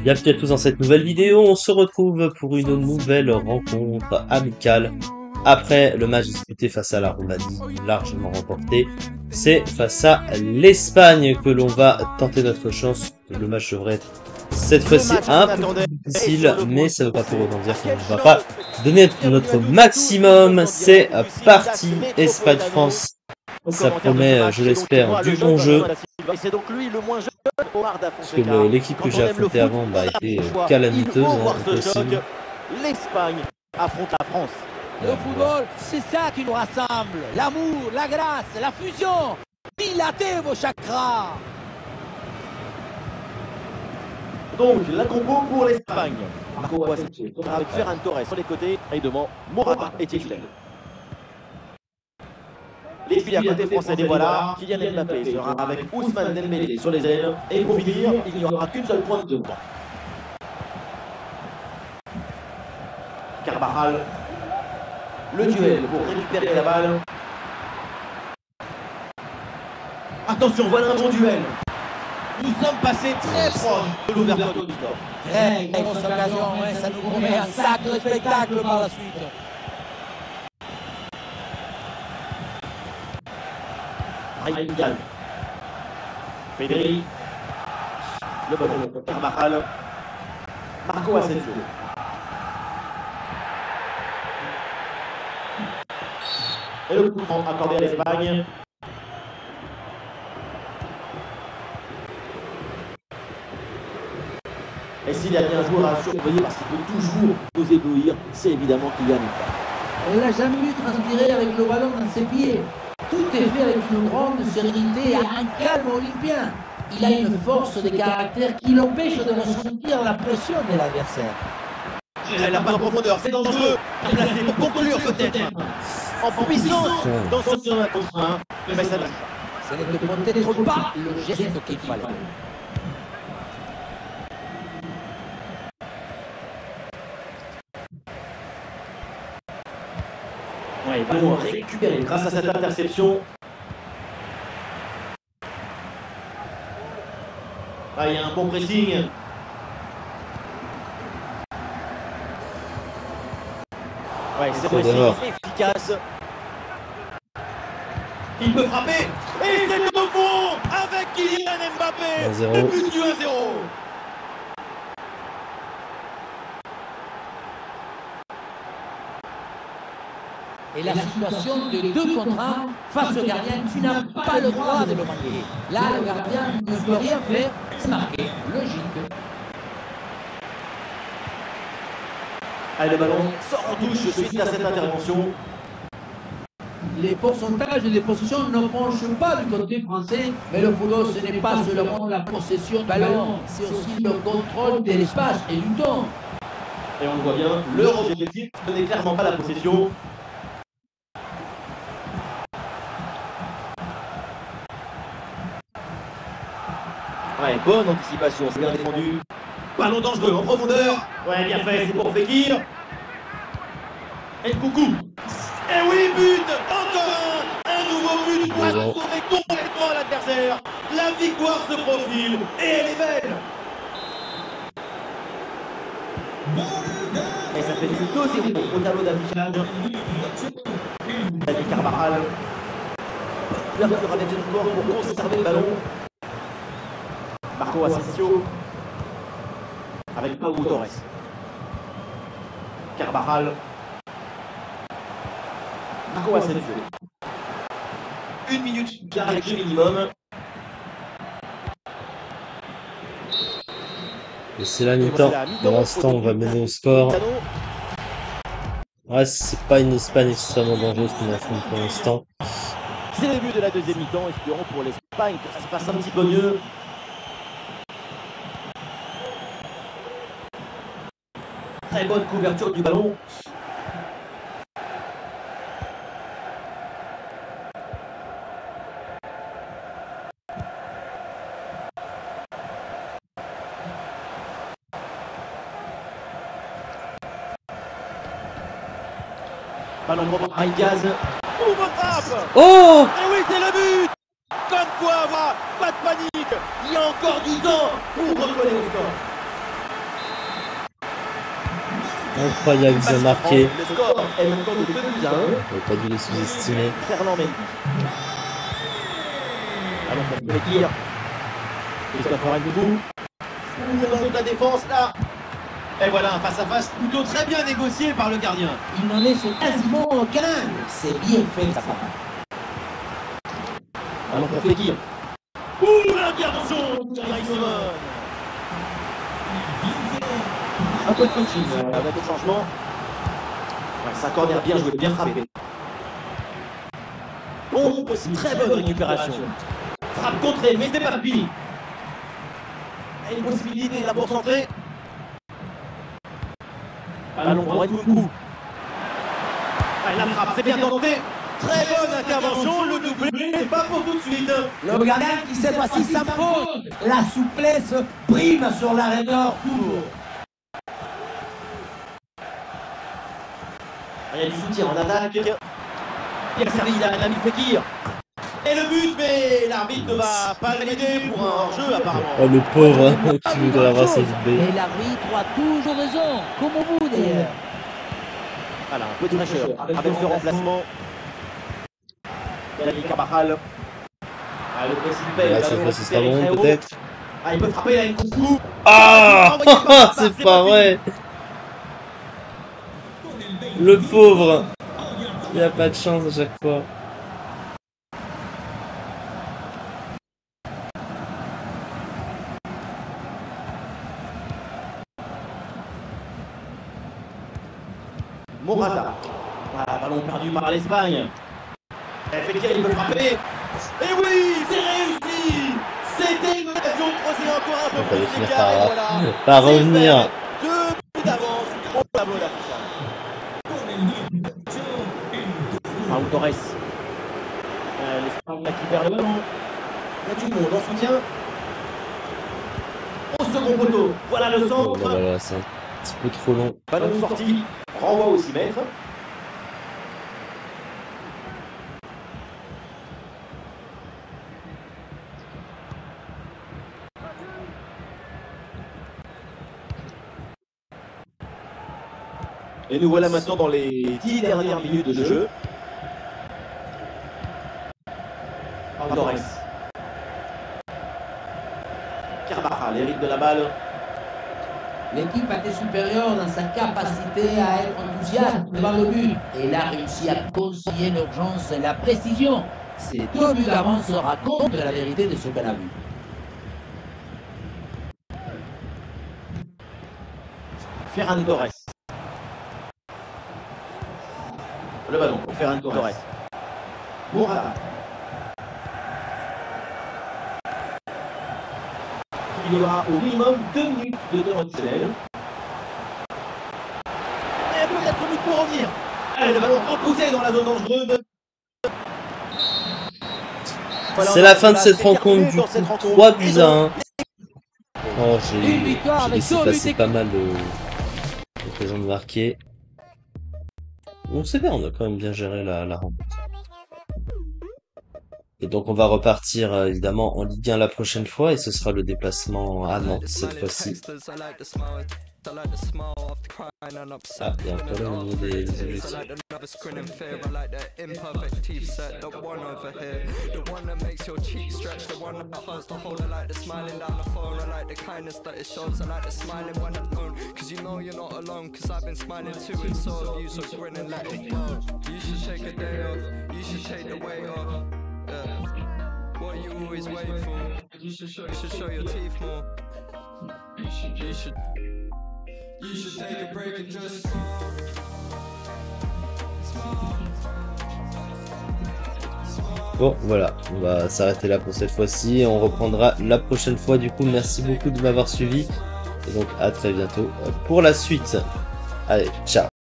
Bienvenue à tous dans cette nouvelle vidéo, on se retrouve pour une nouvelle rencontre amicale. Après le match disputé face à la Roumanie, largement remporté, c'est face à l'Espagne que l'on va tenter notre chance. Le match devrait être cette fois-ci un peu plus difficile, mais ça ne veut pas pour autant dire qu'on ne va pas donner notre maximum. C'est parti, Espagne-France. Ça promet, je l'espère, du bon jeu. Parce que l'équipe que j'ai affrontée avant était calamiteuse. L'Espagne affronte la France. Le football, c'est ça qui nous rassemble. L'amour, la grâce, la fusion. Dilatez vos chakras. Donc, la combo pour l'Espagne. Marco Asensio avec Ferran Torres sur les côtés et devant Morata et Tchèque. Les filières côté français, les voilà. Kylian Mbappé sera avec Ousmane Dembélé sur les ailes. Et pour finir, il n'y aura qu'une seule pointe de banc. Carvajal. Le duel pour récupérer la balle. Attention, voilà un bon duel. Nous sommes passés très proches de l'ouverture du score. Très grosse occasion, ouais, ça nous promet un sacré spectacle par la suite. Raïgal. Pedri. Le ballon. Carvajal. Marco Asensio. Et le coup franc accordé à l'Espagne. Et s'il y a bien un joueur à surveiller parce qu'il peut toujours nous éblouir, c'est évidemment Kylian Mbappé. On l'a jamais vu transpirer avec le ballon dans ses pieds. Tout est fait avec une grande sérénité et un calme olympien. Il a une force de caractère qui l'empêche de ressentir la pression de l'adversaire. Elle n'a pas de profondeur, c'est dangereux. Placé pour conclure peut-être. En puissance dans ce 1 contre 1. Mais ça Ce n'était peut-être pas le geste qu'il fallait. Ouais, ballon récupéré grâce à cette interception. Ah, il y a un bon pressing. Ouais, c'est pressing efficace. Il peut frapper. Et c'est au fond avec Kylian Mbappé. Le but du 1-0. Et la situation de 2 contre 1 face au gardien, tu n'as pas le droit de le marquer. Là, le gardien ne peut rien faire, c'est marqué. Logique. Allez, le ballon sort en touche suite à cette intervention. Les pourcentages de possession ne penchent pas du côté français, mais le football, ce n'est pas seulement la possession du ballon, c'est aussi le contrôle de l'espace et du temps. Et on le voit bien, leur objectif n'est clairement pas la possession. Ouais, bonne anticipation, c'est bien défendu. Ballon dangereux en profondeur. Ouais, bien fait, c'est pour Fekir. Et coucou. Et oui, but. Encore un nouveau but pour sauver complètement l'adversaire. La victoire se profile et elle est belle. Et ça fait plutôt 2-0 au tableau d'affichage. David Carvajal. L'ouverture avec une corps pour conserver le ballon. Marco Asensio avec Pau Torres. Carvajal. Marco Asensio. 1 minute avec le minimum. Et c'est la mi-temps. Pour l'instant, on va mener au score. Ouais, c'est pas une Espagne extrêmement dangereuse qu'on affronte pour l'instant. C'est le début de la deuxième mi-temps. Espérons pour l'Espagne que ça se passe un petit peu mieux. Très bonne couverture du ballon. Ballon pour Aïgaz. Oh! Et oui, c'est le but! Comme quoi, voilà, pas de panique. Il y a encore du temps pour recoller au score. Incroyable, ils ont marqué. Le score est maintenant de 2 buts à 1. On n'aurait pas dû les sous-estimer. Fernand Mendy. Allons pour Fekir. Christophe Nkunku. Dans le dos de la défense là. Et voilà un face-à-face plutôt très bien négocié par le gardien. Il n'en laisse quasiment aucun. C'est bien fait de sa part. Allons pour Fekir. Ouh, l'intervention de Thierry Simon. Un peu de coaching avec le changement. Ouais, ça corner bien joué, bien frappé. Bon, aussi très bonne récupération. Frappe contrée, mais ce n'est pas fini. Il y a une possibilité là pour centrer. Ballon pour Nkunku. La frappe, c'est bien tenté. Très bonne intervention, le doublé n'est pas pour tout de suite. Le gardien qui cette fois-ci s'impose. La souplesse prime sur l'arrêt d'or toujours. Il y a du soutien en attaque. Bien servi, il a mis Fekir. Et le but, mais l'arbitre ne va pas valider pour un hors-jeu apparemment. Oh le pauvre qui voudrait avoir sa doublée. Et l'arbitre a toujours raison, comme vous d'ailleurs. Voilà, un peu de fraîcheur avec ce remplacement. David Carvajal. Le précipité. Là, cette fois, ce sera bon peut-être. Il peut frapper là, Nkunku. Ah, c'est pas vrai. Le pauvre. Il n'y a pas de chance à chaque fois. Morata. Ballon perdu par l'Espagne. Fekir, il peut frapper. Et oui, c'est réussi. C'était une occasion de creuser encore un peu plus l'écart. Et voilà. Par revenir. 2 buts d'avance au tableau d'affichage. Raúl Torres. L'Espagne qui perd le ballon. Il y a du monde en soutien. Au second poteau. Voilà le centre. Voilà, c'est un petit peu trop long. Ballon sorti. Renvoi au 6 mètres. Et nous voilà maintenant dans les 10 dernières minutes de jeu. Torres. Carvajal hérite de la balle. L'équipe a été supérieure dans sa capacité à être enthousiaste devant le but. Et elle a réussi à concilier l'urgence et la précision. Ces 2 buts d'avance racontent la vérité de ce qu'elle a vu. Ferran Torres. Le ballon pour Ferran Torres. Morata. Il y aura au minimum 2 minutes de temps additionnel. Et peut-être minutes pour revenir. Allez, le ballon repoussé dans la zone dangereuse. Voilà, c'est la fin de cette rencontre du coup. 3 buts à 1. Oh, j'ai laissé passer pas mal l'occasion de marquer. Bon, c'est bien, on a quand même bien géré la rencontre. Et donc on va repartir évidemment en Ligue 1 la prochaine fois et ce sera le déplacement à Nantes cette fois-ci. Ah, il y a un problème au niveau des objectifs. What you always wait for? You should show your teeth more. You should take a break and just Bon, voilà, on va s'arrêter là pour cette fois-ci. On reprendra la prochaine fois. Du coup, merci beaucoup de m'avoir suivi. Et donc, à très bientôt pour la suite. Allez, ciao!